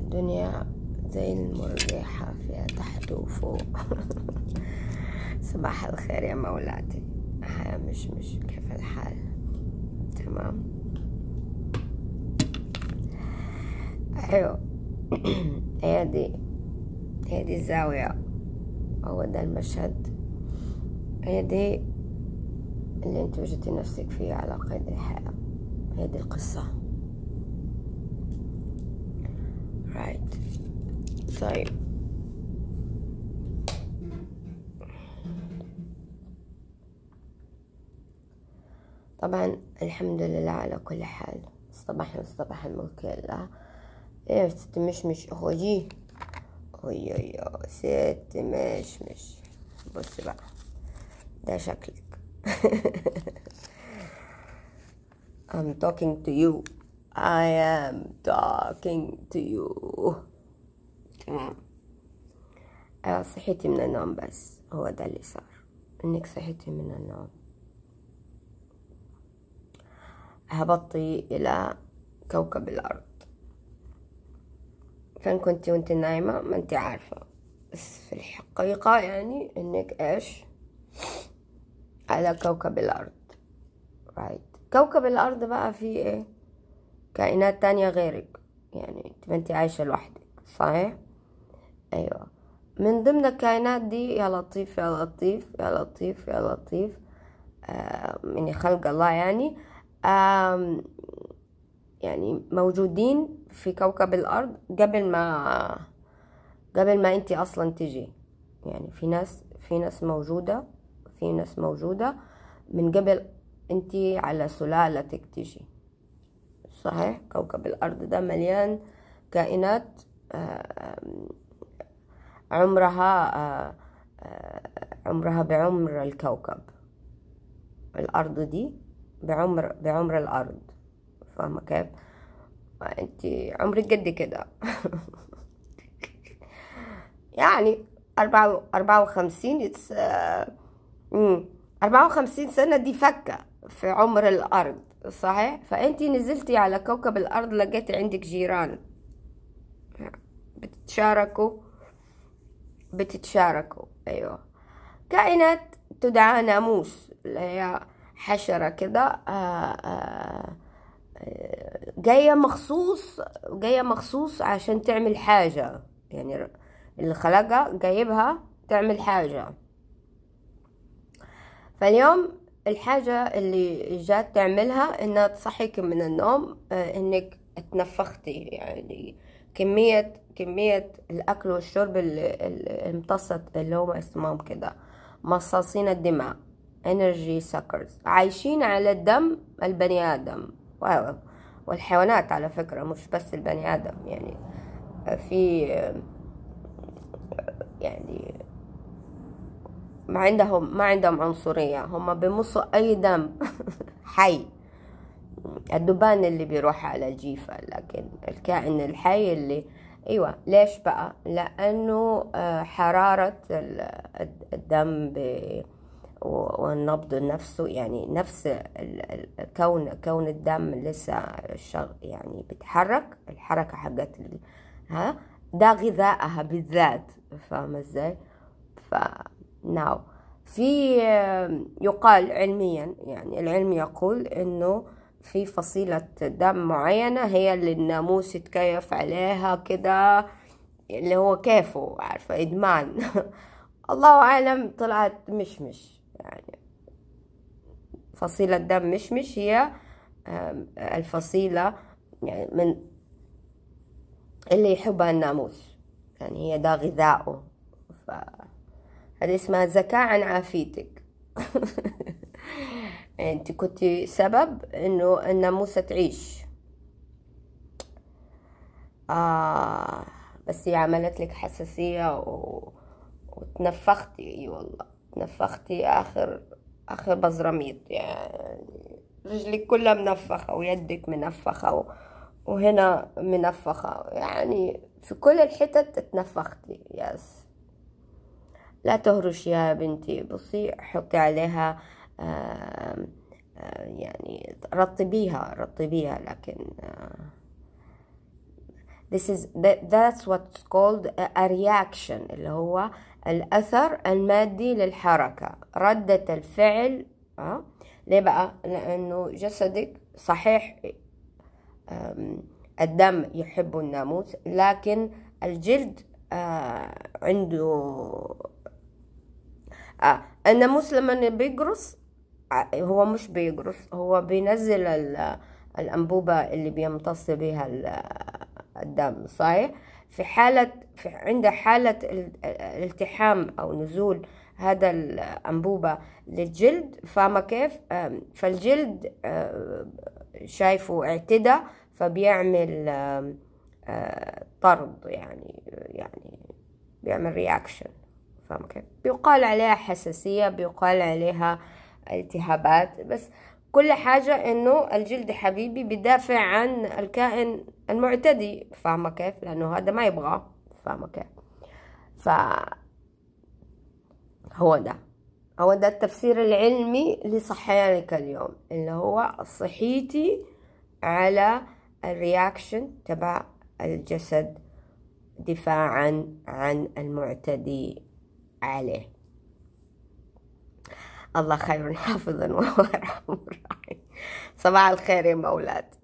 الدنيا زي المريحة فيها تحت وفوق. صباح الخير يا مولاتي. مش كيف الحال؟ تمام. ايوه. هي دي الزاوية، هو ده المشهد، هي دي اللي انت وجدتي نفسك فيه على قيد الحياة، هي دي القصة. رايت. طيب، طبعا الحمد لله على كل حال. صباح الملك لله. ايه ست مش اخوجي يا ست مش بصي بقى، ده شكلك. I'm talking to you. I am talking to you. تمام. صحيتي من النوم، بس هو ده اللي صار، انك صحيتي من النوم، هبطي الى كوكب الارض. فين كنتي وانت نايمة؟ ما انت عارفة، بس في الحقيقة يعني انك ايش؟ على كوكب الارض. رايت. كوكب الارض بقى فيه ايه؟ كائنات تانية غيرك، يعني انت عايشة لوحدك، صحيح؟ ايوه. من ضمن الكائنات دي، يا لطيف يا لطيف يا لطيف يا لطيف، من خلق الله يعني، يعني موجودين في كوكب الأرض قبل ما انتي أصلا تجي. يعني في ناس موجودة من قبل انتي على سلالتك تجي، صحيح؟ كوكب الأرض ده مليان كائنات عمرها بعمر الكوكب. الأرض دي بعمر الأرض، فاهمة كيف؟ انت عمرك قد كده. يعني 54. 54 سنة دي فكة في عمر الأرض، صحيح؟ فانت نزلتي على كوكب الأرض، لقيتي عندك جيران بتتشاركوا. ايوه. كائنات تدعى ناموس، اللي هي حشرة كده، جاية مخصوص عشان تعمل حاجة، يعني اللي خلقها جايبها تعمل حاجة. فاليوم الحاجة اللي جات تعملها انها تصحيك من النوم، انك اتنفختي، يعني كمية الاكل والشرب المتصت، اللي هم اسمهم كده مصاصين الدماء، energy suckers، عايشين على الدم البني ادم والحيوانات على فكرة، مش بس البني ادم. يعني في يعني ما عندهم عنصرية، هم بيمصوا اي دم حي. الدبان اللي بيروح على الجيفة، لكن الكائن الحي اللي ايوه. ليش بقى؟ لانه حرارة الدم والنبض نفسه، يعني نفس كون الدم لسه يعني بتحرك، الحركة حقت ده غذائها بالذات، فاهمة ازاي؟ ناو في يقال علميا، يعني العلم يقول انه في فصيلة دم معينة هي اللي الناموس يتكيف عليها كده، اللي هو كيفه، عارفة، ادمان. الله اعلم. طلعت مش يعني فصيلة دم مش هي الفصيلة يعني من اللي يحبها الناموس، يعني هي ده غذائه. هذه اسمها ذكاء عن عافيتك. انت كنتي سبب انه الناموسة تعيش، بس هي عملت لك حساسية وتنفختي. اي والله تنفختي اخر بزرميط، يعني رجلك كلها منفخة ويدك منفخة وهنا منفخة، يعني في كل الحتت اتنفختي. يس. لا تهرشي يا بنتي، بصي حطي عليها يعني رطبيها، لكن that's what's called a reaction، اللي هو الأثر المادي للحركة، ردة الفعل. ليه بقى؟ لأنه جسدك صحيح الدم يحب الناموس، لكن الجلد عنده الناموس لما بيقرص هو مش بيقرص، هو بينزل الأنبوبة اللي بيمتص بها الدم، صحيح؟ عند حالة الالتحام أو نزول هذا الأنبوبة للجلد، فاهمة كيف؟ فالجلد شايفه اعتدى، فبيعمل طرد، يعني بيعمل رياكشن، فاهمة كيف؟ بيقال عليها حساسية، بيقال عليها التهابات، بس كل حاجة انه الجلد حبيبي بيدافع عن الكائن المعتدي، فاهمة كيف؟ لانه هذا ما يبغاه، فاهمة كيف؟ هو ده التفسير العلمي لصحيانك اليوم، اللي هو صحيتي على الرياكشن تبع الجسد دفاعا عن المعتدي عليه. الله خير حافظا وهو ارحم الراحمين. صباح الخير يا مولات.